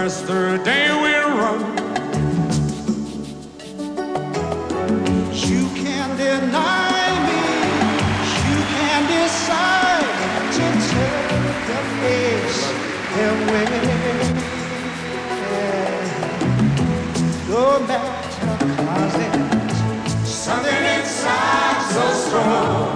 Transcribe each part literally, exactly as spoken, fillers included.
yesterday will run. You can deny me, you can decide to turn the face away. Go back to the closet, Something inside so strong.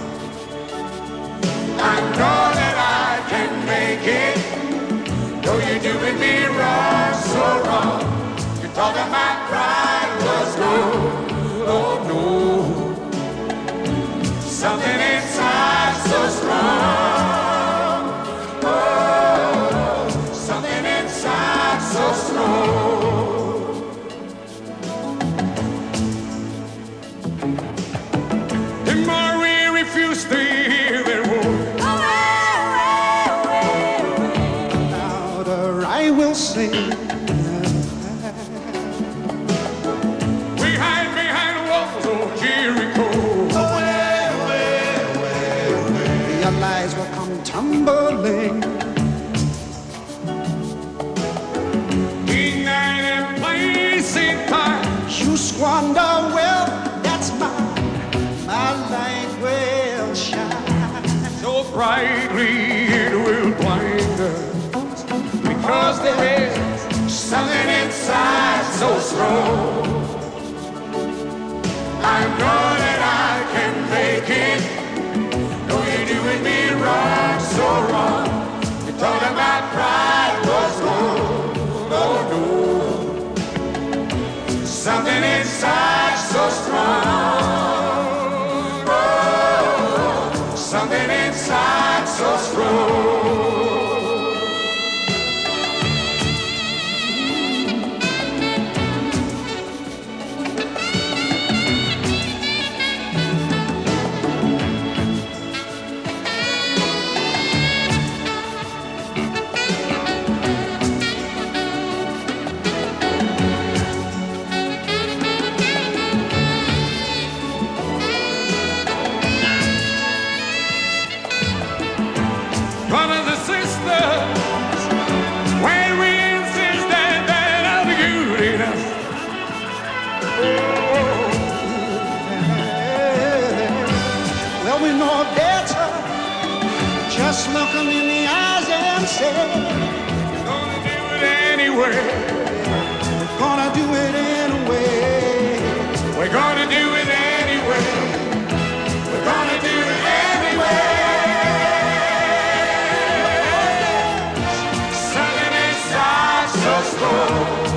I know that I can make it. Though you're doing me wrong, so wrong. You thought that my pride was gone. Oh no. Something inside so strong. Oh, something inside so strong. Refuse to hear their voice. louder I will sing. We hide behind walls of Jericho. Away, away, away, away. Your lies will come tumbling. Ignite and place in time. You squander wealth, that's mine. My light will shine So brightly it will blind us. Because there is something inside so strong. I know that I can make it. Though you're doing me wrong, so wrong. You thought that my pride was gone. Oh no. Something inside so strong. Something inside so strong. Brothers and sisters, when we insist that that I'm good enough. Well, we know better. Just look them in the eyes and say, We're gonna do it anyway. we're gonna do it anyway. We're gonna do it anyway. We're gonna do it anyway. Something inside so strong.